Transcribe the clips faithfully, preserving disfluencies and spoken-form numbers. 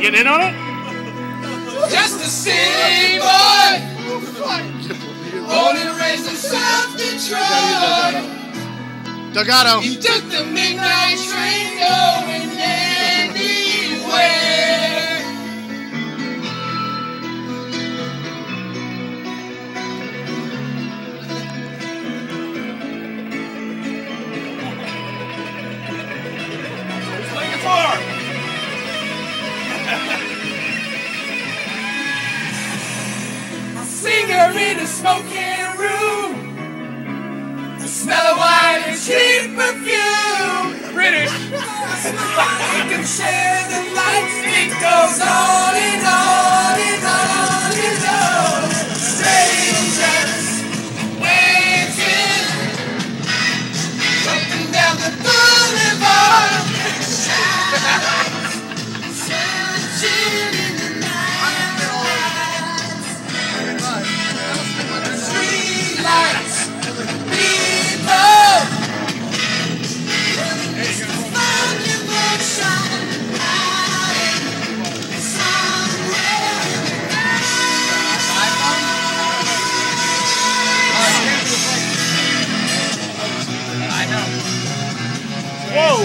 get in on it? Just a city boy, born and raised in South Detroit. Delgado. He took the midnight train going anywhere. Who's looking for? Singer in a smoking room, the smell of wine and cheap perfume. British. We can share the lights. It goes on and on and on and on. Strangers waiting, jumping down the boulevard. Searching in the night. Street lights, people. Find emotion somewhere in the I know. Whoa.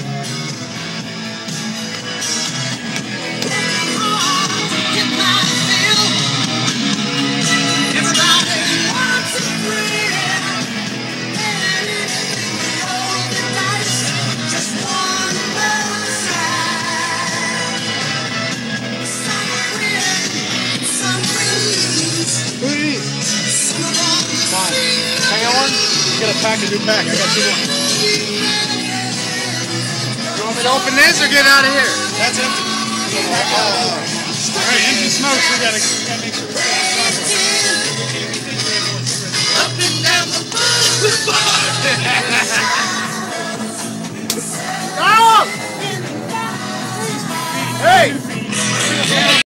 Get a pack of your pack. I got two more. You want me to open this or get out of here? That's empty. Oh. All right, empty smokes. We gotta, we gotta make sure.